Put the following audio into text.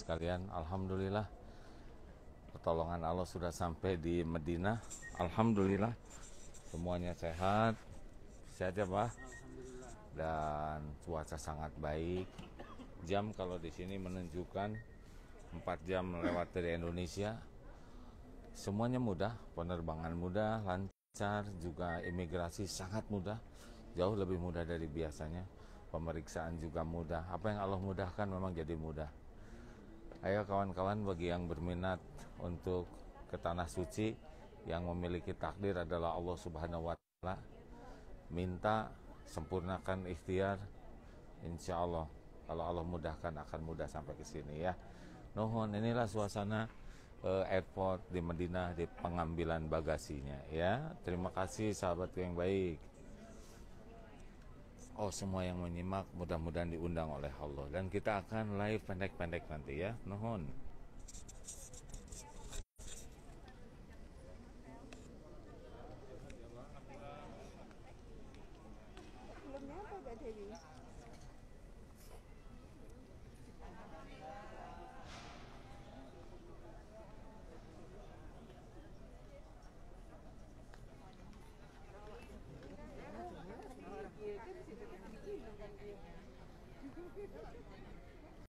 sekalian, alhamdulillah pertolongan Allah sudah sampai di Madinah. Alhamdulillah semuanya sehat. Sehat ya Pak? Dan cuaca sangat baik. Jam kalau di sini menunjukkan 4 jam lewat dari Indonesia. Semuanya mudah, penerbangan mudah, lancar, juga imigrasi sangat mudah, jauh lebih mudah dari biasanya. Pemeriksaan juga mudah. Apa yang Allah mudahkan memang jadi mudah. Ayo kawan-kawan, bagi yang berminat untuk ke tanah suci, yang memiliki takdir adalah Allah Subhanahu wa Ta'ala, minta sempurnakan ikhtiar, insya Allah kalau Allah mudahkan akan mudah sampai ke sini ya. Nuhun, inilah suasana airport di Madinah, di pengambilan bagasinya ya. Terima kasih sahabat yang baik. Oh, semua yang menyimak mudah-mudahan diundang oleh Allah, dan kita akan live pendek-pendek nanti ya. Nuhun.